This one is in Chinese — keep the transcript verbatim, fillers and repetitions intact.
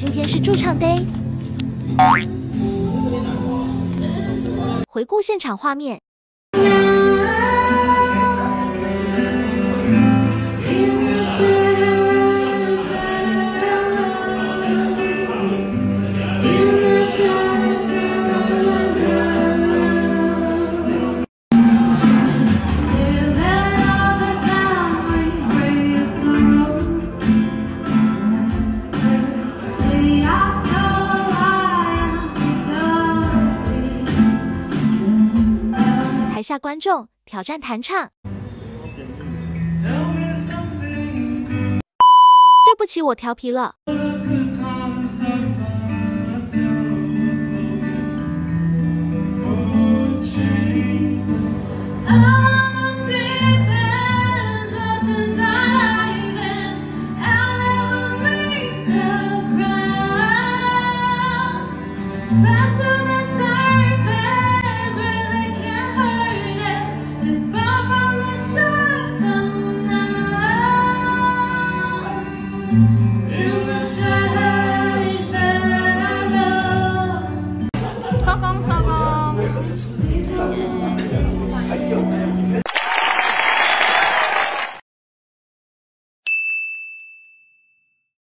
今天是驻唱 day。回顾现场画面。 台下观众挑战弹唱。对不起，我调皮了。 In the shadows.